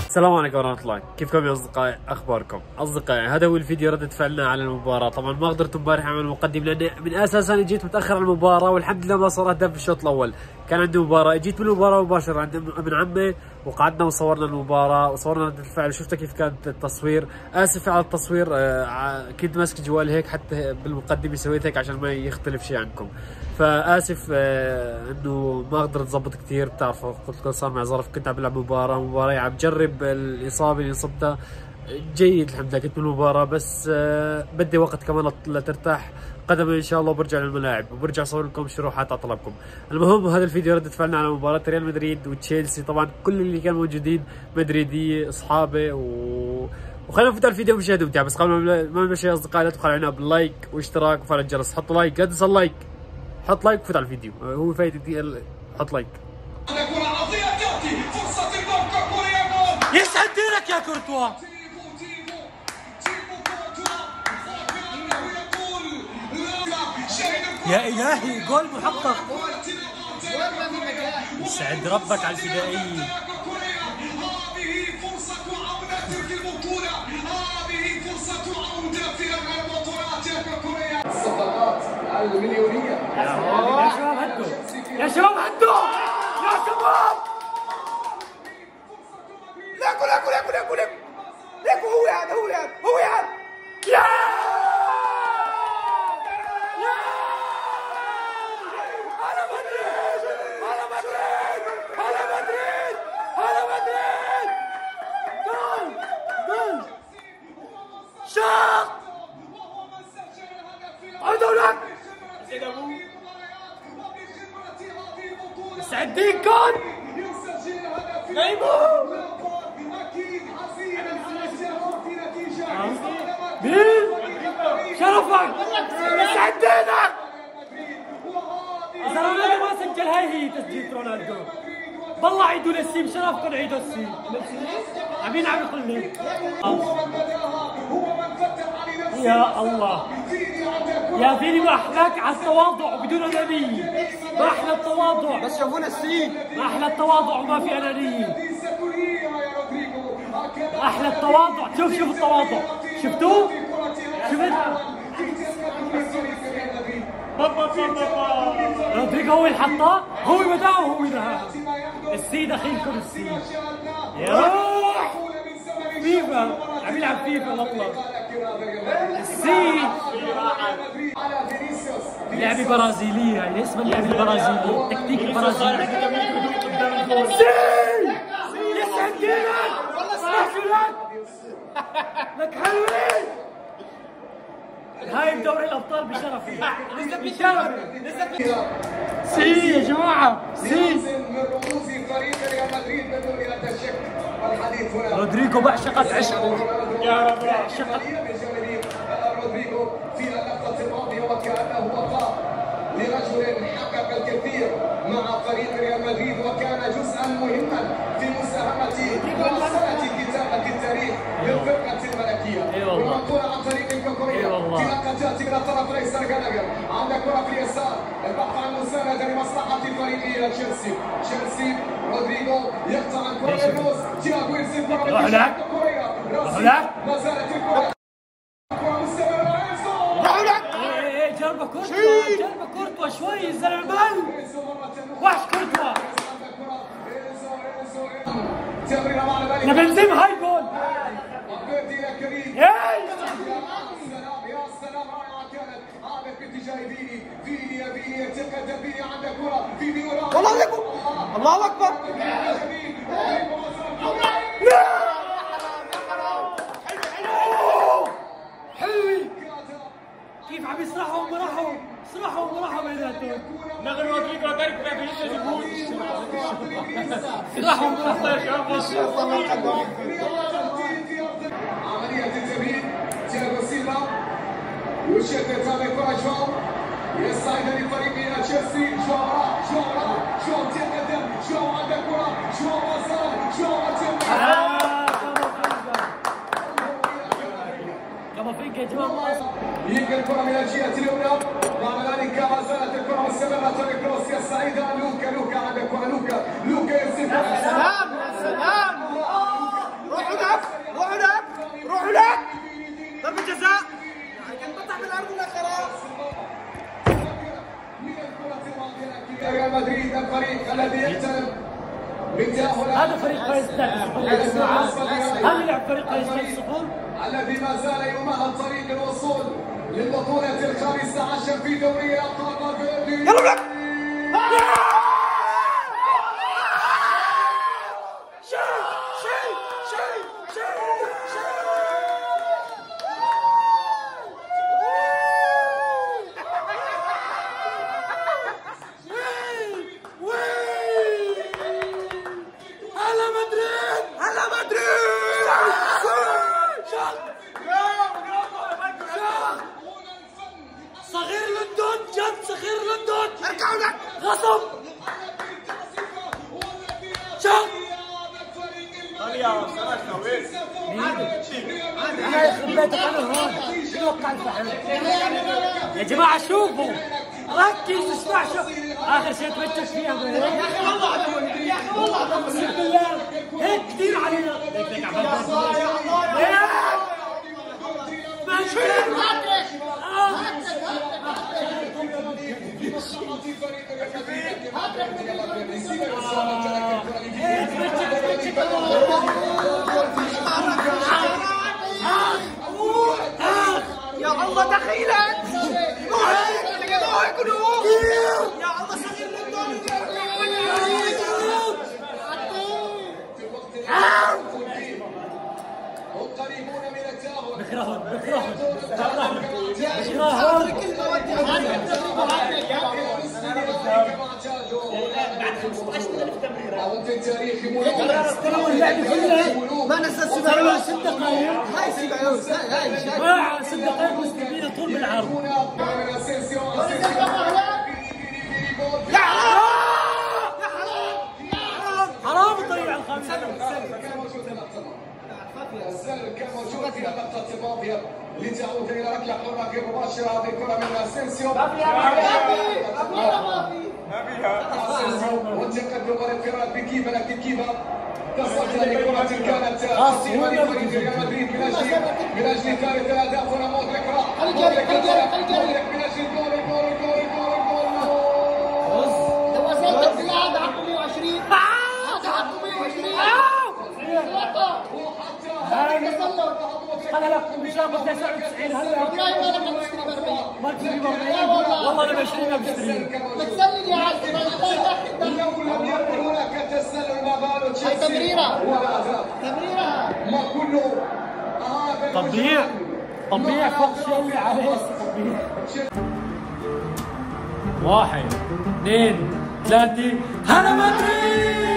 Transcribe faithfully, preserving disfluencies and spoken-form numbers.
السلام عليكم ورحمة الله، كيفكم يا أصدقائي؟ أخباركم؟ أصدقائي هذا هو الفيديو ردة فعلنا على المباراة. طبعا ما قدرت امبارح أعمل مقدم لأني من أساسا جيت متأخر على المباراة، والحمد لله ما صار أهداف في الشوط الأول. كان عندي مباراة، جيت من المباراة مباشرة عند ابن عمي وقعدنا وصورنا المباراة وصورنا ردة الفعل. شفتوا كيف كان التصوير. آسف على التصوير، آه كنت ماسك جوالي هيك، حتى بالمقدمة سويت هيك عشان ما يختلف شيء عنكم. فآسف آه إنه ما قدرت أضبط كثير. بتعرفوا قلت لكم صار معي ظرف، كنت عم بلعب مباراة مباراة عم بجرب الإصابة اللي صبتها. جيد الحمد لله، كنت بالمباراة بس آه بدي وقت كمان لترتاح قدمي ان شاء الله، وبرجع للملاعب وبرجع اصور لكم شروحات على طلبكم. المهم هذا الفيديو ردة فعلنا على مباراة ريال مدريد وتشيلسي. طبعا كل اللي كانوا موجودين مدريدية اصحابي و... وخلينا نفوت على الفيديو مشاهدة ممتعة. بس قبل ما نمشي يا اصدقائي لا تبخلوا علينا باللايك واشتراك وفعل الجرس. حطوا لايك، لا تنسى اللايك، حط لايك وفوت على الفيديو. هو فايدة حط لايك. يسعد دينك يا كورتوا. يا إلهي جول محقق. يسعد ربك على الفدائية. هذه فرصة عودة في البطولة، هذه فرصة عودة في البطولات يا كوكوريا. الصفقات المليونية. يا شباب هدوا، يا شباب هدوا، يا شباب. ليكو ليكو ليكو ليكو ليكو ليكو هو هذا هو هذا هو هذا. يا شاق عودوا لك سعدين كون نايمو مين شرفك سعدينك. إذا رونالدو ما سجل هاي هي تسجيل رونالدو. بالله عيدوا للسيم، شرفكم عيدوا السيم. عمين عم يقول لي يا الله يا فيني، ما احلاك على التواضع بدون انانيه. ما احلى التواضع، بس شافونا السين. ما احلى التواضع وما في انانيه. احلى التواضع. شوف شوف التواضع، شفتوه؟ شفت؟ رودريجو هو اللي حطاه، هو بدأه وهو انتهى. السي دخيلكم السي. يا روح فيفا، عم يلعب فيفا مطلق. السي لعبة برازيلية، يعني اسمها اللعبة البرازيلية، التكتيك البرازيلي. سي يسعد دينك، لك لك حلوين. هاي بدوري الابطال بشرفي بشرفي. سي يا جماعه سي. من رموز فريق ريال مدريد بدون لا شك. والحديث هنا رودريجو بعشقت عشقه يا رب. عشقت رودريجو في اللقطة الماضية وكأنه وقع لرجل حقق الكثير مع فريق ريال مدريد وكان جزءا مهما في مساهمة مرسلة كتابة التاريخ للفرقة الملكية. والمنطورة عن طريق الكوكوريا في لقطات من الطرف الايسر جالاجر. عندك كرة في اليسار، البحث عن مساندة لمصلحة فريق تشيلسي. تشيلسي رودريجو يقطع عن كرة الروس. تياغو يرسل كرة من الكوكوريا. ما زالت الكرة جربة كورتوا، جربة كورتوا شوي الزلمة مال وحش كورتوا. يا بنزيم هاي جول. يا سلام يا سلام، رائعة كانت. عادت باتجاه فيني فيني يا فيني يتقدم فيني. عندك كرة فيني وراء. الله اكبر الله اكبر. حلوين كيف عم يسرحوا ومرحوا سرحوا ومرحوا بيناتهم. نقل رودريجو ترك بيناتهم يجيبون سرحوا ومرحوا يا شباب. عملية التمرير تياغو سيلفا وشتت هذه الكرة. جواو يصعد لفريق تشيلسي. جواو جواو جواو تقدم. جواو عندك كرة. جواو وصل. جواو كامافينجا يا جماعة. يلقى الكرة من الجهة اليمنى. بعد ذلك ما زالت الكرة مستمرة. الكروس السعيدة. لوكا لوكا عندك كرة. لوكا لوكا يرسل. سلام سلام هذا فريق باريس صفر يا جماعه. هذا يلعب فريق باريس صفر الذي ما زال يمهد طريق الوصول للبطولة الخامسة عشر في دوري أبطال أفريقيا. يلا بلك. صغير لندن جد صغير لندن ارجعوا لك غصب شوف انا يخرب بيتك انا هون اتوقع الفحم يا جماعه شوفوا ركز اسمع شوف اخر شيء تمشك فيها يا اخي والله يا اخي والله اقسم بالله هيك كثير علينا ليك ليك عبد ماشي يا الله دخيلك يا الله صغير لندن هم قريبون من التأهل. بكرههم بكرههم ما نسى السبعين ست دقائق هاي سبعين هاي جماعة ست دقائق مستقبلين طول بالعرض حرام تضيع الخامسة السالب كان موجود في اللقطة الماضية لتعود إلى ركلة حرة مباشرة. هذه الكرة من اسينسيو والتقدم والانفراد بكيفا، لكن كيفا تصدى لكرة كانت خطيرة لفريق ريال مدريد من أجل من أجل ثالث الأهداف. هنا مودريك راح مودريك مودريك من أجل الجول الجول الجول الجول الجول لو وصلت في اللاعب حقه مية وعشرين حقه مية وعشرين انا لك مشابه تسعة وتسعين هلا والله ما لك تشتري بأربعين ما تشتري بأربعين والله انا بشتري ما بشتري بتسلل يا عزيزي لم يكن هناك تسلل ما بال هاي تمريرة ولا تمريرة ما كله تطبيع تطبيع فوق شيء عليه تطبيع. واحد اثنين ثلاثة هلا مدريد.